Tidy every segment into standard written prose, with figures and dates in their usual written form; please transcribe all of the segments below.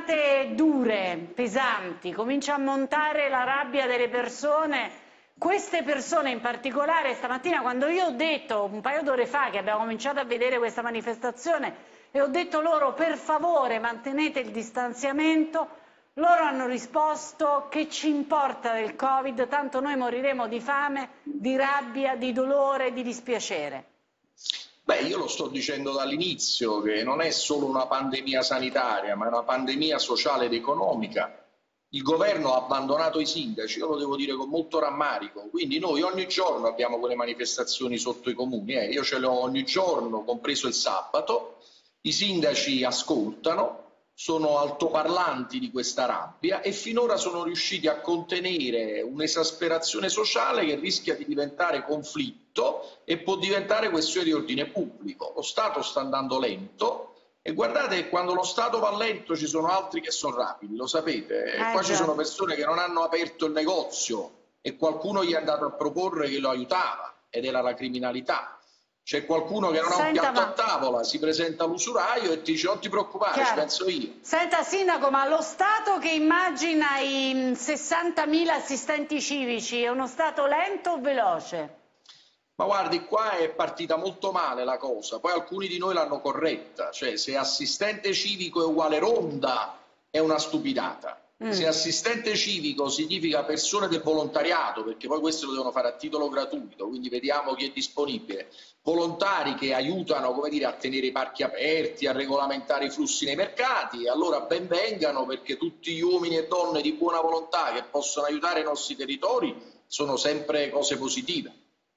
giornate dure, pesanti, comincia a montare la rabbia delle persone. Queste persone in particolare, stamattina quando io ho detto, un paio d'ore fa che abbiamo cominciato a vedere questa manifestazione e ho detto loro per favore mantenete il distanziamento, loro hanno risposto che ci importa del Covid, tanto noi moriremo di fame, di rabbia, di dolore, di dispiacere. Beh, io lo sto dicendo dall'inizio che non è solo una pandemia sanitaria, ma è una pandemia sociale ed economica. Il governo ha abbandonato i sindaci, io lo devo dire con molto rammarico, quindi noi ogni giorno abbiamo quelle manifestazioni sotto i comuni, io ce le ho ogni giorno, compreso il sabato, i sindaci ascoltano, sono altoparlanti di questa rabbia e finora sono riusciti a contenere un'esasperazione sociale che rischia di diventare conflitto e può diventare questione di ordine pubblico. Lo Stato sta andando lento e guardate che quando lo Stato va lento ci sono altri che sono rapidi, lo sapete. Qua ci sono persone che non hanno aperto il negozio e qualcuno gli è andato a proporre che lo aiutava ed era la criminalità. C'è qualcuno che non ha un piatto a tavola, si presenta all'usuraio e ti dice non ti preoccupare, ci penso io. Senta Sindaco, ma lo Stato che immagina i 60.000 assistenti civici è uno Stato lento o veloce? Ma guardi, qua è partita molto male la cosa, poi alcuni di noi l'hanno corretta, cioè se assistente civico è uguale ronda è una stupidata. Se assistente civico significa persone del volontariato, perché poi questo lo devono fare a titolo gratuito, quindi vediamo chi è disponibile, volontari che aiutano, come dire, a tenere i parchi aperti, a regolamentare i flussi nei mercati, allora ben vengano perché tutti gli uomini e donne di buona volontà che possono aiutare i nostri territori sono sempre cose positive.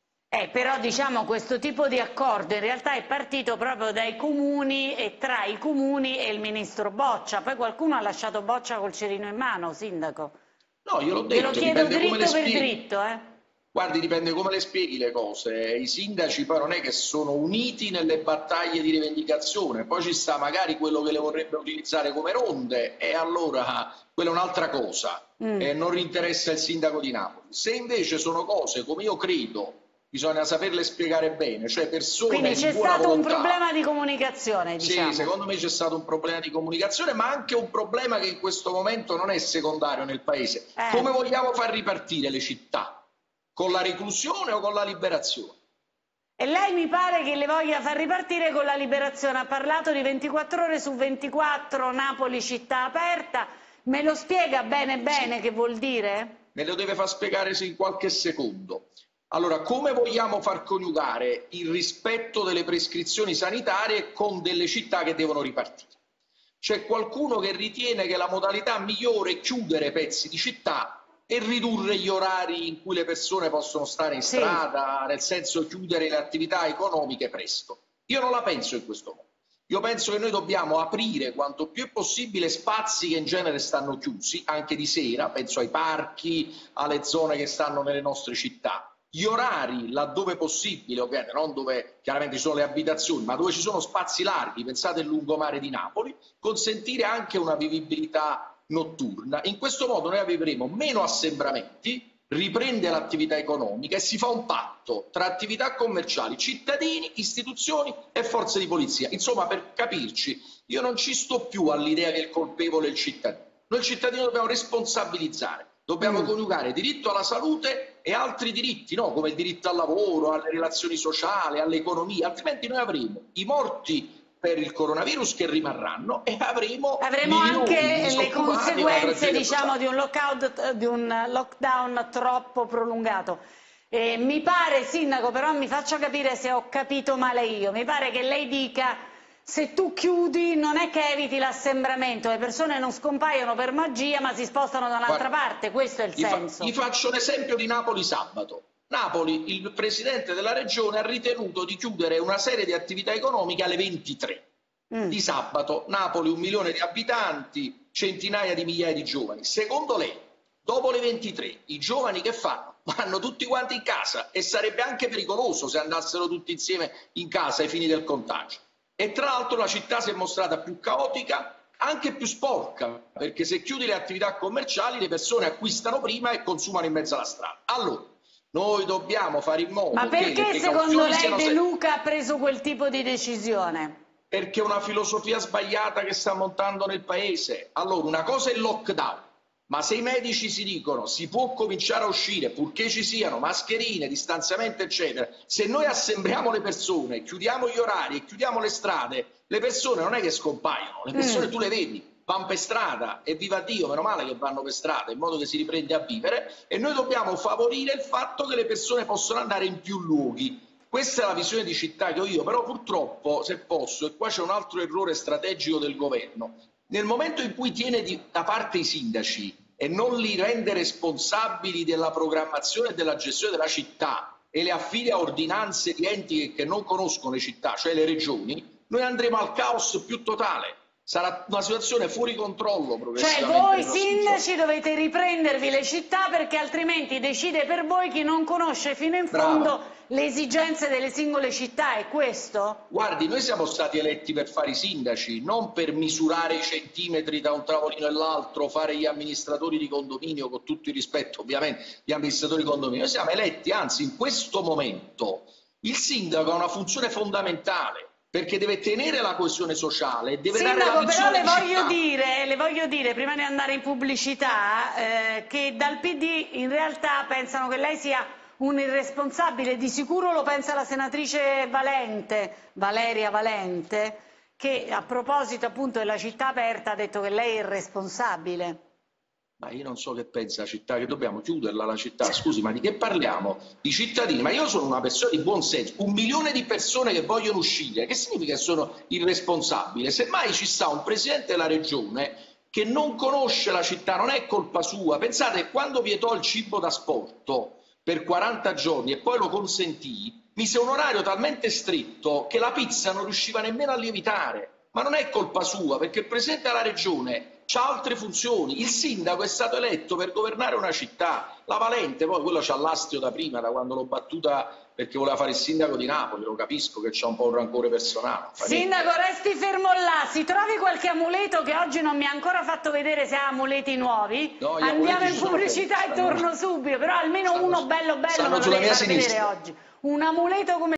Però diciamo questo tipo di accordo in realtà è partito proprio dai comuni e tra i comuni e il ministro Boccia, poi qualcuno ha lasciato Boccia col cerino in mano, Sindaco. No, io l'ho detto, glielo chiedo dritto per dritto. Guardi, dipende come le spieghi le cose. I sindaci poi non è che sono uniti nelle battaglie di rivendicazione, poi ci sta magari quello che le vorrebbe utilizzare come ronde e allora quella è un'altra cosa e non interessa il sindaco di Napoli. Se invece sono cose come io credo, bisogna saperle spiegare bene, cioè persone quindi c'è stato un problema di comunicazione, diciamo. Sì, secondo me c'è stato un problema di comunicazione, ma anche un problema che in questo momento non è secondario nel paese. Come vogliamo far ripartire le città? Con la reclusione o con la liberazione? E lei mi pare che le voglia far ripartire con la liberazione, ha parlato di 24 ore su 24, Napoli città aperta, me lo spiega bene bene che vuol dire? Me lo deve far spiegare in qualche secondo. Allora, come vogliamo far coniugare il rispetto delle prescrizioni sanitarie con delle città che devono ripartire? C'è qualcuno che ritiene che la modalità migliore è chiudere pezzi di città e ridurre gli orari in cui le persone possono stare in strada, nel senso chiudere le attività economiche presto. Io non la penso in questo modo. Io penso che noi dobbiamo aprire quanto più è possibile spazi che in genere stanno chiusi, anche di sera, penso ai parchi, alle zone che stanno nelle nostre città. Gli orari, laddove possibile, ovviamente non dove chiaramente ci sono le abitazioni, ma dove ci sono spazi larghi, pensate al lungomare di Napoli, consentire anche una vivibilità notturna. In questo modo noi avremo meno assembramenti, riprende l'attività economica e si fa un patto tra attività commerciali, cittadini, istituzioni e forze di polizia. Insomma, per capirci, io non ci sto più all'idea che il colpevole è il cittadino. Noi il cittadino dobbiamo responsabilizzare. Dobbiamo coniugare diritto alla salute e altri diritti, no? Come il diritto al lavoro, alle relazioni sociali, all'economia, altrimenti noi avremo i morti per il coronavirus che rimarranno e avremo anche le conseguenze, diciamo, di un lockdown troppo prolungato. Mi pare, Sindaco, però mi faccia capire se ho capito male io, mi pare che lei dica se tu chiudi non è che eviti l'assembramento, le persone non scompaiono per magia ma si spostano da un'altra parte, questo è il senso. Vi faccio l'esempio di Napoli sabato. Napoli, il presidente della regione ha ritenuto di chiudere una serie di attività economiche alle 23 di sabato. Napoli 1 milione di abitanti, centinaia di migliaia di giovani. Secondo lei, dopo le 23, i giovani che fanno? Vanno tutti quanti in casa e sarebbe anche pericoloso se andassero tutti insieme in casa ai fini del contagio. E tra l'altro la città si è mostrata più caotica, anche più sporca, perché se chiudi le attività commerciali le persone acquistano prima e consumano in mezzo alla strada. Allora, noi dobbiamo fare in modo che... Ma perché secondo lei De Luca ha preso quel tipo di decisione? perché è una filosofia sbagliata che sta montando nel paese. Allora, una cosa è il lockdown, ma se i medici si dicono si può cominciare a uscire purché ci siano mascherine, distanziamento, eccetera, se noi assembliamo le persone, chiudiamo gli orari e chiudiamo le strade, le persone non è che scompaiono, le persone tu le vedi, vanno per strada e viva Dio, meno male che vanno per strada, in modo che si riprende a vivere, e noi dobbiamo favorire il fatto che le persone possano andare in più luoghi. Questa è la visione di città che ho io, però purtroppo, se posso, e qua c'è un altro errore strategico del governo, nel momento in cui tiene da parte i sindaci e non li rende responsabili della programmazione e della gestione della città e le affida a ordinanze di enti che non conoscono le città, cioè le regioni, noi andremo al caos più totale. Sarà una situazione fuori controllo progressivamente. Cioè voi sindaci dovete riprendervi le città perché altrimenti decide per voi chi non conosce fino in fondo le esigenze delle singole città, è questo? Guardi, noi siamo stati eletti per fare i sindaci, non per misurare i centimetri da un tavolino e l'altro, fare gli amministratori di condominio, con tutto il rispetto ovviamente, gli amministratori di condominio. Noi siamo eletti, anzi in questo momento il sindaco ha una funzione fondamentale, perché deve tenere la coesione sociale, deve dare la visione di città. Le voglio dire, prima di andare in pubblicità, che dal PD in realtà pensano che lei sia un irresponsabile, di sicuro lo pensa la senatrice Valente, Valeria Valente, che a proposito appunto della città aperta ha detto che lei è irresponsabile. Ma io non so che pensa la città, che dobbiamo chiuderla la città, scusi, ma di che parliamo? I cittadini, ma io sono una persona di buon senso, 1 milione di persone che vogliono uscire, che significa che sono irresponsabile? Semmai ci sta un presidente della regione che non conosce la città, non è colpa sua. Pensate, quando vietò il cibo da asporto per 40 giorni e poi lo consentì, mise un orario talmente stretto che la pizza non riusciva nemmeno a lievitare. Ma non è colpa sua, perché il presidente della regione ha altre funzioni. Il sindaco è stato eletto per governare una città. La Valente, poi quello c'ha l'astio da prima, da quando l'ho battuta perché voleva fare il sindaco di Napoli, lo capisco che c'ha un po' un rancore personale. Sindaco, resti fermo là, si trovi qualche amuleto che oggi non mi ha ancora fatto vedere se ha amuleti nuovi. No, andiamo in pubblicità e torno subito, però almeno uno bello me lo devi far vedere oggi. Un amuleto come